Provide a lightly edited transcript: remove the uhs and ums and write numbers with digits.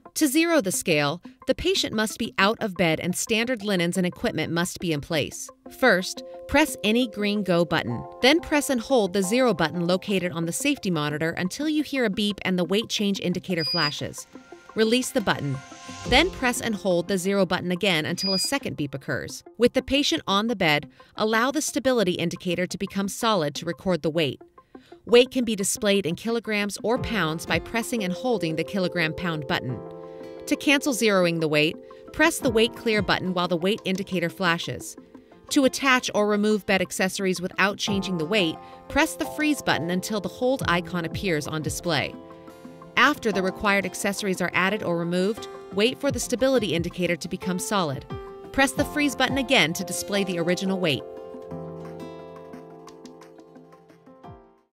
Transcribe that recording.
To zero the scale, the patient must be out of bed and standard linens and equipment must be in place. First, press any green Go button. Then press and hold the 0 button located on the safety monitor until you hear a beep and the weight change indicator flashes. Release the button. Then press and hold the 0 button again until a second beep occurs. With the patient on the bed, allow the stability indicator to become solid to record the weight. Weight can be displayed in kilograms or pounds by pressing and holding the kilogram-pound button. To cancel zeroing the weight, press the Weight Clear button while the weight indicator flashes. To attach or remove bed accessories without changing the weight, press the Freeze button until the hold icon appears on display. After the required accessories are added or removed, wait for the stability indicator to become solid. Press the Freeze button again to display the original weight.